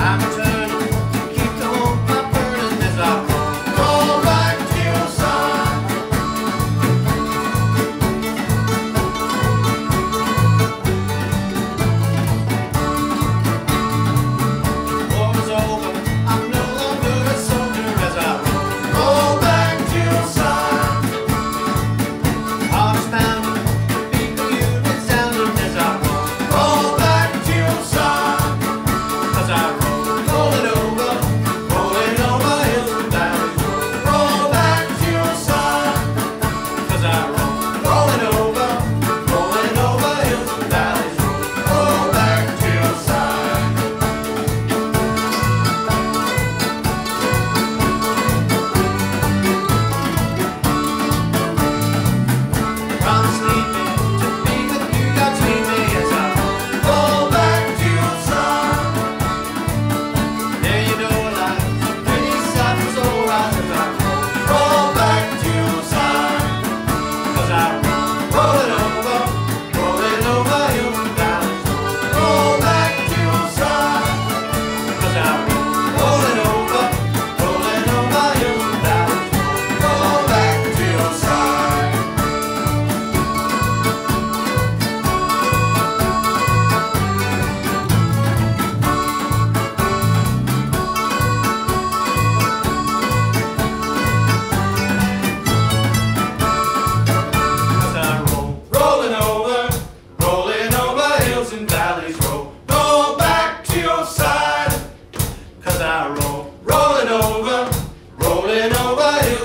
I'm returning to keep the hope not burning as I roll back to your side. War is over, I'm no longer a soldier as I roll back to your side. Hearts pounding, beat the unit sounding as I roll back to your side. As I rolling over hills and valleys, roll back to your side. As I rolling over hills and valleys, roll back to your side. Promise lead me to be with you, God lead me as I roll back to your side. There you know life, pretty sad was alright as I roll back to your side. As I rolling over hills and valleys, roll back to your side. As I rolling over hills and valleys, roll back to your side. As I rolling over hills and valleys, roll back to your side. 'Cause I rolling over hills